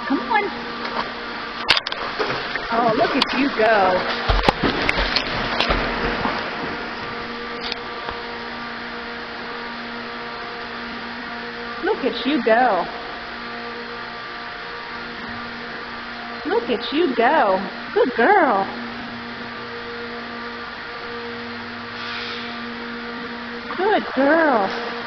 Come on. Oh, look at you go. Look at you go. Look at you go. Good girl. Good girl.